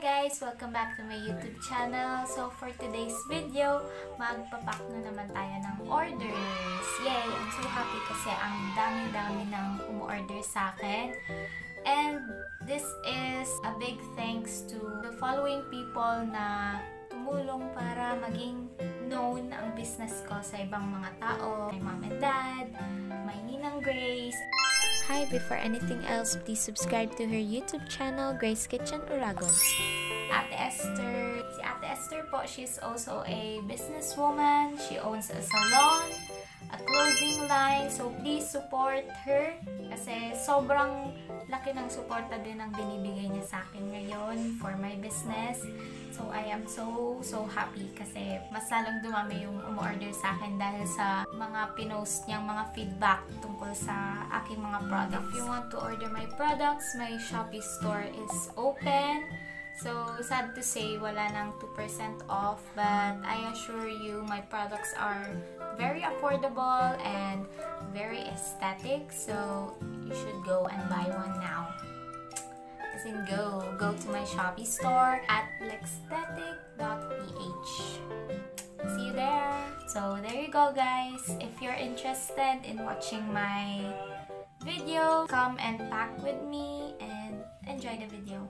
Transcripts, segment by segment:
guys! Welcome back to my YouTube channel. So for today's video, magpapack na naman tayo ng orders. Yay! I'm so happy kasi ang dami-dami ng umu-order sa akin. And this is a big thanks to the following people na tumulong para maging known ang business ko sa ibang mga tao. My mom and dad, my ninang Grace. Hi, before anything else, please subscribe to her YouTube channel, Grace Kitchen Uragon. Ate Esther. Si Ate Esther po, she's also a businesswoman. She owns a salon, a clothing line. So please support her kasi sobrang laki ng suporta din ang binibigay niya sa akin ngayon for my business. So I am so happy kasi mas lalong dumami yung umu-order sa akin dahil sa mga pinost niyang mga feedback tungkol sa aking mga products. If you want to order my products, my Shopee store is open. So sad to say wala nang 2% off, but I assure you my products are very affordable and very aesthetic. So you should go and buy one now. Go to my Shopee store at Lexthetic PH. See you there. So there you go, guys. If you're interested in watching my video, come and pack with me and enjoy the video.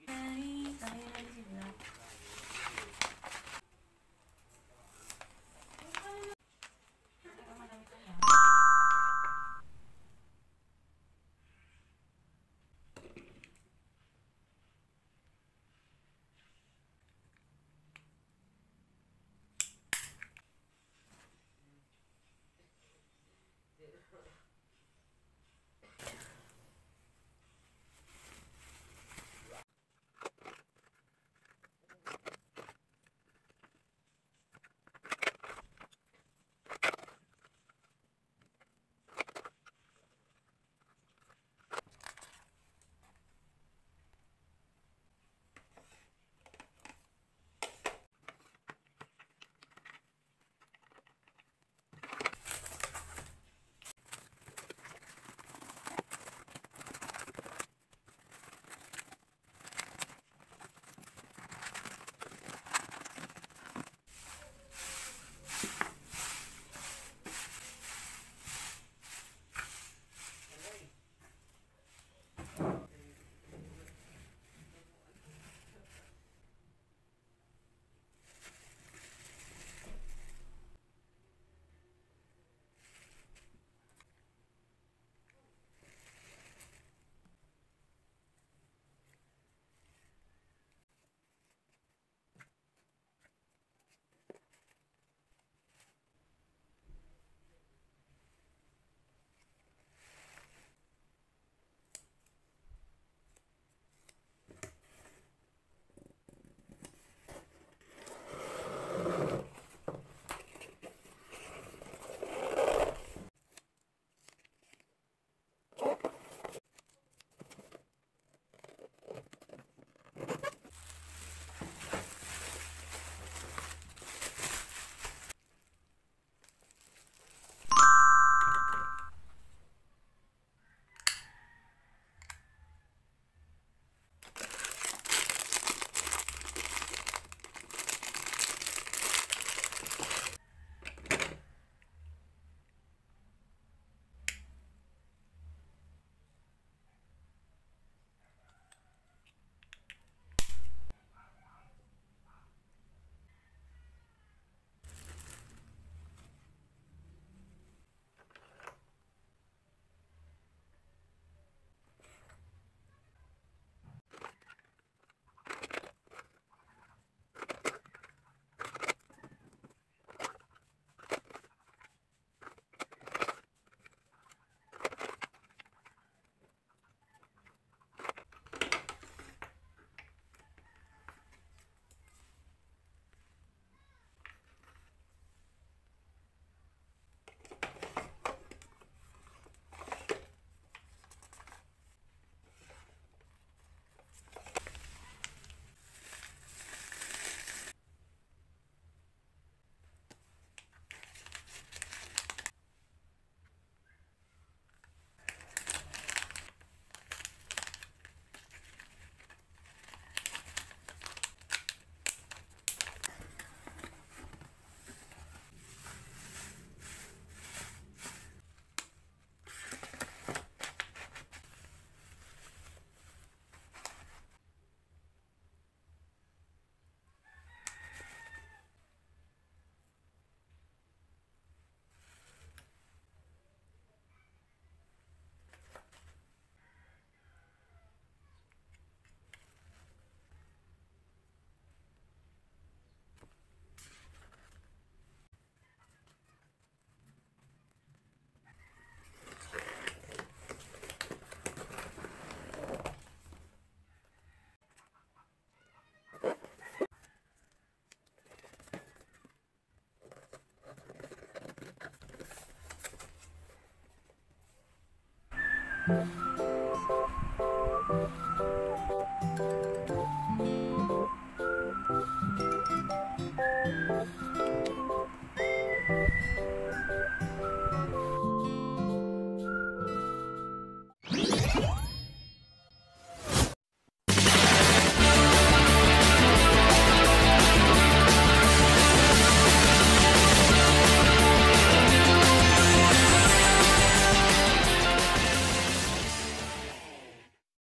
Bye.